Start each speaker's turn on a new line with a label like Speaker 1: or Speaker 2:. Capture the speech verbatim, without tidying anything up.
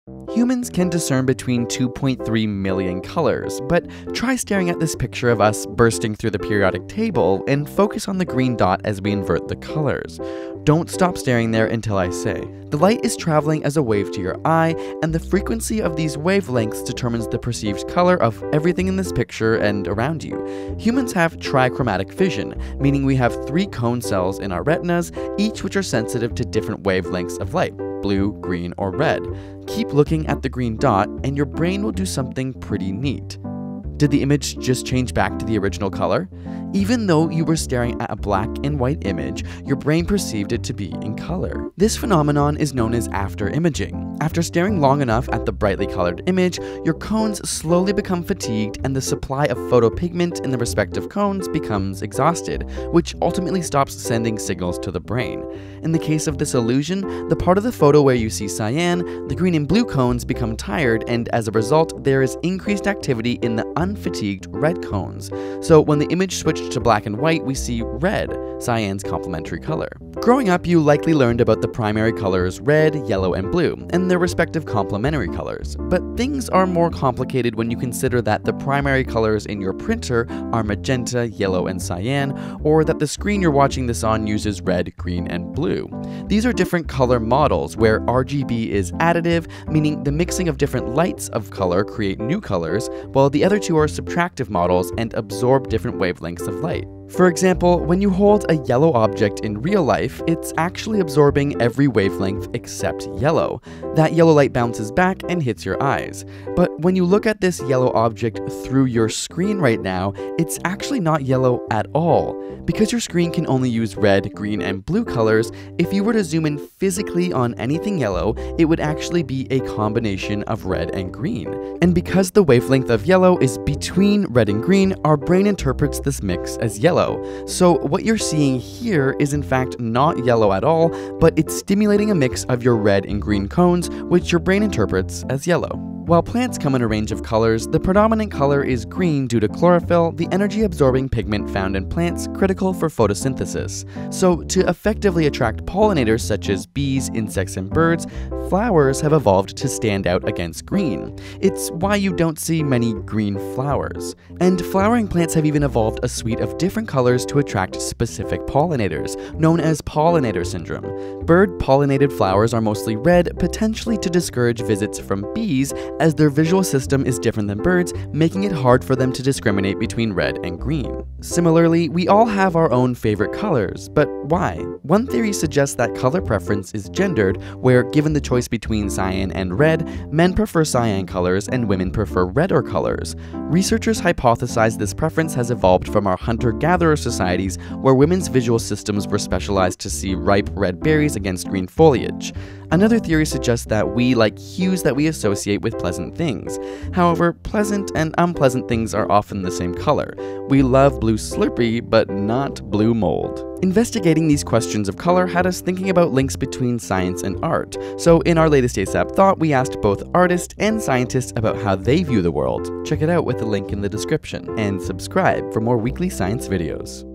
Speaker 1: Humans can discern between two point three million colors, but try staring at this picture of us bursting through the periodic table and focus on the green dot as we invert the colors. Don't stop staring there until I say. The light is traveling as a wave to your eye, and the frequency of these wavelengths determines the perceived color of everything in this picture and around you. Humans have trichromatic vision, meaning we have three cone cells in our retinas, each which are sensitive to different wavelengths of light: blue, green, or red. Keep looking at the green dot, and your brain will do something pretty neat. Did the image just change back to the original color? Even though you were staring at a black and white image, your brain perceived it to be in color. This phenomenon is known as afterimaging. After staring long enough at the brightly colored image, your cones slowly become fatigued and the supply of photopigment in the respective cones becomes exhausted, which ultimately stops sending signals to the brain. In the case of this illusion, the part of the photo where you see cyan, the green and blue cones become tired, and as a result, there is increased activity in the unfatigued red cones. So when the image switched to black and white, we see red, cyan's complementary color. Growing up, you likely learned about the primary colors red, yellow, and blue, and their respective complementary colors. But things are more complicated when you consider that the primary colors in your printer are magenta, yellow, and cyan, or that the screen you're watching this on uses red, green, and blue. These are different color models, where R G B is additive, meaning the mixing of different lights of color create new colors, while the other two are subtractive models and absorb different wavelengths of light. For example, when you hold a yellow object in real life, it's actually absorbing every wavelength except yellow. That yellow light bounces back and hits your eyes. But when you look at this yellow object through your screen right now, it's actually not yellow at all. Because your screen can only use red, green, and blue colors, if you were to zoom in physically on anything yellow, it would actually be a combination of red and green. And because the wavelength of yellow is between red and green, our brain interprets this mix as yellow. So what you're seeing here is in fact not yellow at all, but it's stimulating a mix of your red and green cones, which your brain interprets as yellow. While plants come in a range of colors, the predominant color is green due to chlorophyll, the energy-absorbing pigment found in plants critical for photosynthesis. So to effectively attract pollinators such as bees, insects, and birds, flowers have evolved to stand out against green. It's why you don't see many green flowers. And flowering plants have even evolved a suite of different colors to attract specific pollinators, known as pollinator syndrome. Bird-pollinated flowers are mostly red, potentially to discourage visits from bees, as their visual system is different than birds, making it hard for them to discriminate between red and green. Similarly, we all have our own favorite colors, but why? One theory suggests that color preference is gendered, where given the choice between cyan and red, men prefer cyan colors and women prefer redder colors. Researchers hypothesize this preference has evolved from our hunter-gatherer societies, where women's visual systems were specialized to see ripe red berries against green foliage. Another theory suggests that we like hues that we associate with pleasant things. However, pleasant and unpleasant things are often the same color. We love blue Slurpee, but not blue mold. Investigating these questions of color had us thinking about links between science and art. So in our latest ASAP Thought, we asked both artists and scientists about how they view the world. Check it out with the link in the description, and subscribe for more weekly science videos.